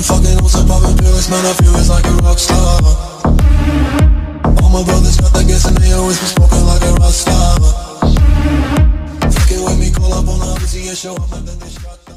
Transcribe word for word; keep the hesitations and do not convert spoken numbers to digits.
been fucking hoes and popping pills, man, I feel it's like a rock star. All my brothers got that gas and they always been smoking like a rock star. Fucking with me, call up on the Uzi and show up and then they shot.